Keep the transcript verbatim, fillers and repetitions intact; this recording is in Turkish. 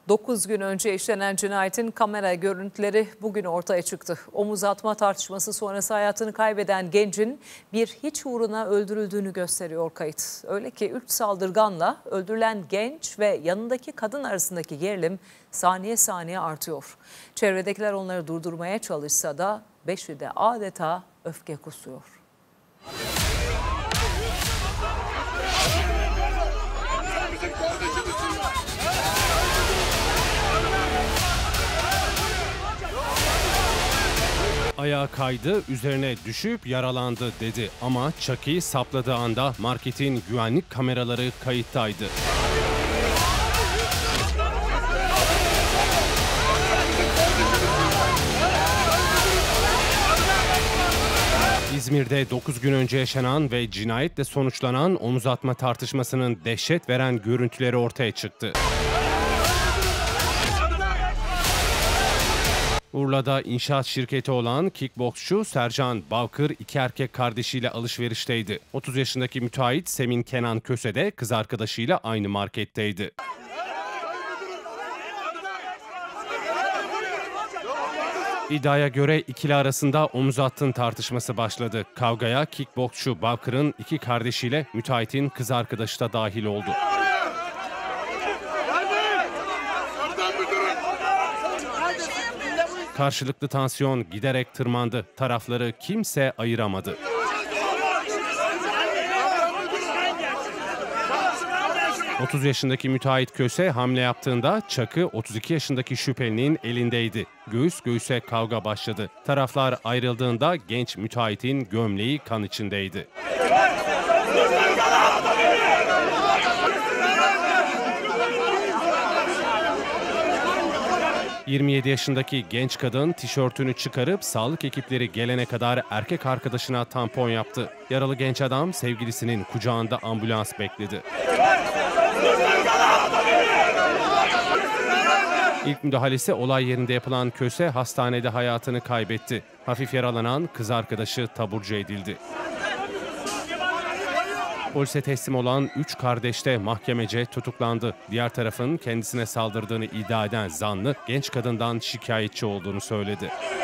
dokuz gün önce işlenen cinayetin kamera görüntüleri bugün ortaya çıktı. Omuz atma tartışması sonrası hayatını kaybeden gencin bir hiç uğruna öldürüldüğünü gösteriyor kayıt. Öyle ki üç saldırganla öldürülen genç ve yanındaki kadın arasındaki gerilim saniye saniye artıyor. Çevredekiler onları durdurmaya çalışsa da beşi de adeta öfke kusuyor. Ayağa kaydı, üzerine düşüp yaralandı dedi ama Chucky sapladığı anda marketin güvenlik kameraları kayıttaydı. İzmir'de dokuz gün önce yaşanan ve cinayetle sonuçlanan omuz atma tartışmasının dehşet veren görüntüleri ortaya çıktı. Urla'da inşaat şirketi olan kickboksçu Sercan Bavkır iki erkek kardeşiyle alışverişteydi. otuz yaşındaki müteahhit Semin Kenan Köse de kız arkadaşıyla aynı marketteydi. İddiaya göre ikili arasında omuz attın tartışması başladı. Kavgaya kickboksçu Bavkır'ın iki kardeşiyle müteahhitin kız arkadaşı da dahil oldu. Karşılıklı tansiyon giderek tırmandı. Tarafları kimse ayıramadı. otuz yaşındaki müteahhit Köse hamle yaptığında Çakı otuz iki yaşındaki şüphelinin elindeydi. Göğüs göğüse kavga başladı. Taraflar ayrıldığında genç müteahhitin gömleği kan içindeydi. yirmi yedi yaşındaki genç kadın tişörtünü çıkarıp sağlık ekipleri gelene kadar erkek arkadaşına tampon yaptı. Yaralı genç adam sevgilisinin kucağında ambulans bekledi. İlk müdahalesi olay yerinde yapılan Köse hastanede hayatını kaybetti. Hafif yaralanan kız arkadaşı taburcu edildi. Polise teslim olan üç kardeş de mahkemece tutuklandı. Diğer tarafın kendisine saldırdığını iddia eden zanlı genç kadından şikayetçi olduğunu söyledi.